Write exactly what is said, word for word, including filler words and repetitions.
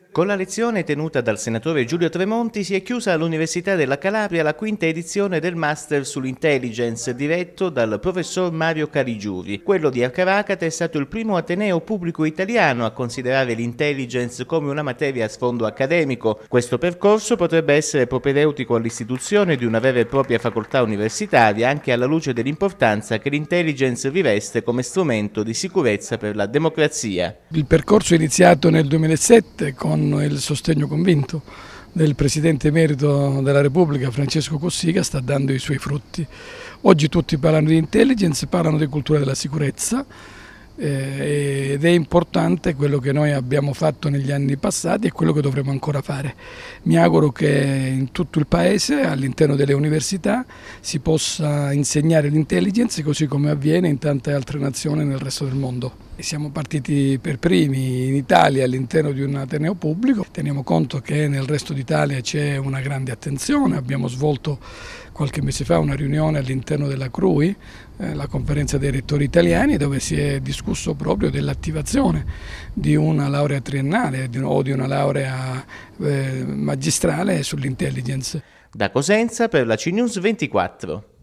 Con la lezione tenuta dal senatore Giulio Tremonti si è chiusa all'Università della Calabria la quinta edizione del Master sull'Intelligence diretto dal professor Mario Caligiuri. Quello di Caracate è stato il primo ateneo pubblico italiano a considerare l'intelligence come una materia a sfondo accademico. Questo percorso potrebbe essere propedeutico all'istituzione di una vera e propria facoltà universitaria, anche alla luce dell'importanza che l'intelligence riveste come strumento di sicurezza per la democrazia. Il percorso è iniziato nel duemilasette con il sostegno convinto del Presidente emerito della Repubblica Francesco Cossiga, sta dando i suoi frutti. Oggi tutti parlano di intelligence, parlano di cultura della sicurezza eh, ed è importante quello che noi abbiamo fatto negli anni passati e quello che dovremo ancora fare. Mi auguro che in tutto il Paese, all'interno delle università, si possa insegnare l'intelligence così come avviene in tante altre nazioni nel resto del mondo. Siamo partiti per primi in Italia all'interno di un ateneo pubblico, teniamo conto che nel resto d'Italia c'è una grande attenzione, abbiamo svolto qualche mese fa una riunione all'interno della C R U I, eh, la conferenza dei rettori italiani, dove si è discusso proprio dell'attivazione di una laurea triennale di, o di una laurea eh, magistrale sull'intelligence. Da Cosenza per la C News ventiquattro.